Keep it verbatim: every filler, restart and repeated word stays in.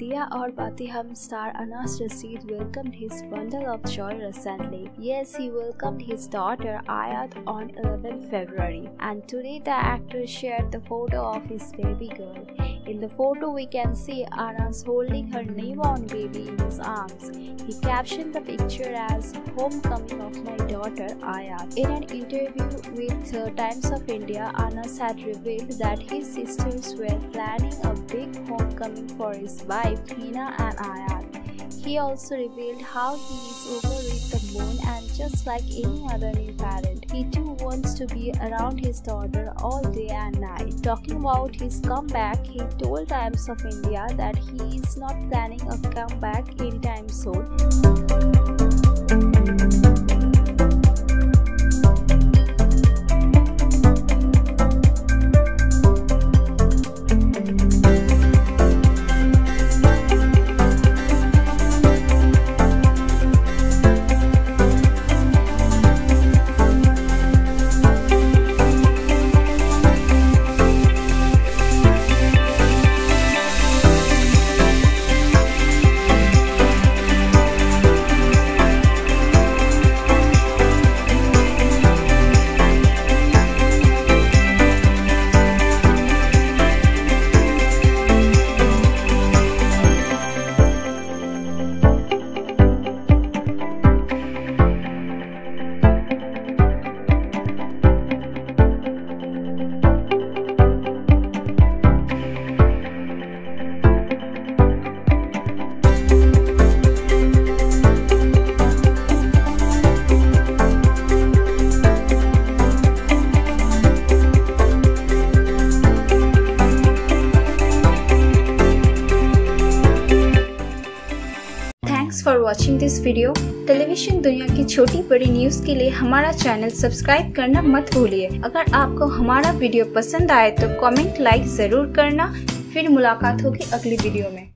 India और Patiham star Anas Rashid welcomed his bundle of joy recently. Yes, he welcomed his daughter Ayat on eleventh February, and today the actor shared the photo of his baby girl. In the photo, we can see Anas holding her newborn baby in his arms. He captioned the picture as "Homecoming of my daughter Ayat." In an interview with uh, Times of India, Anas had revealed that his sisters were planning a big homecoming for his wife Hina and Ayat. He also revealed how he is over with the moon, and just like any other new parent, he too wants to be around his daughter all day and night. Talking about his comeback, he told Times of India that he is not planning a comeback anytime soon. Thanks for watching this video. Television दुनिया की छोटी बड़ी news के लिए हमारा channel subscribe करना मत भूलिए। अगर आपको हमारा वीडियो पसंद आए तो कमेंट लाइक जरूर करना। फिर मुलाकात होगी अगली वीडियो में।